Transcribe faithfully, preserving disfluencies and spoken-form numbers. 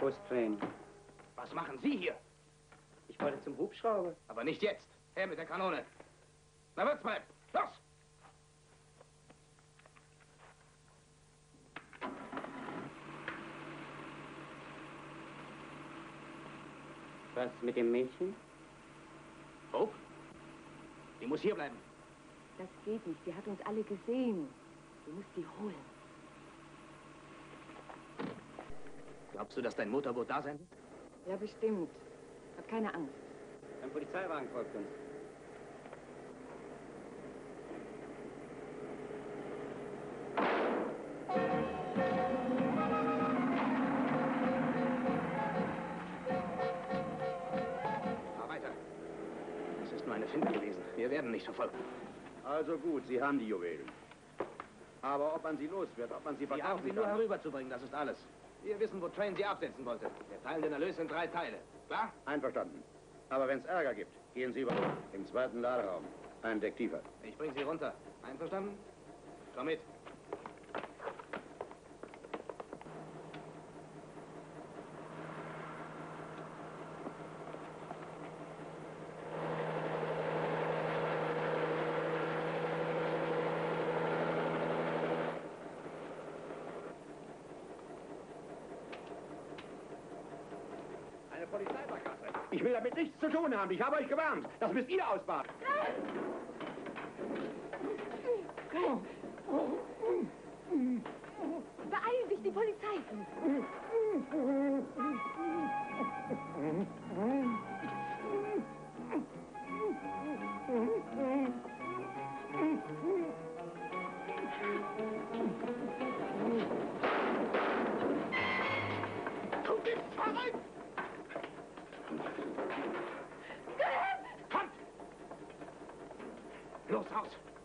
Los, Train. Was machen Sie hier? Ich wollte zum Hubschrauber. Aber nicht jetzt. Her mit der Kanone. Na, Wirtsweib, los! Was mit dem Mädchen? Hope? Die muss hier bleiben. Das geht nicht. Sie hat uns alle gesehen. Du musst sie holen. Glaubst du, dass dein Motorboot da sein wird? Ja, bestimmt. Hab keine Angst. Ein Polizeiwagen folgt uns. Fahr weiter. Das ist nur eine Finte gewesen. Wir werden nicht verfolgt. Also gut, Sie haben die Juwelen. Aber ob man sie los wird, ob man sie Wir haben verkaufen sie nur kann... herüberzubringen, das ist alles. Wir wissen, wo Train sie absetzen wollte. Wir teilen den Erlös in drei Teile. Klar? Einverstanden. Aber wenn es Ärger gibt, gehen Sie über im zweiten Laderaum. Ein Deck tiefer. Ich bring sie runter. Einverstanden? Komm mit. Eine Polizeibarkasse. Ich will damit nichts zu tun haben. Ich habe euch gewarnt. Das müsst ihr ausbaden. Beeilen sich die Polizei! Du bist verrückt! Kommt! Los, raus!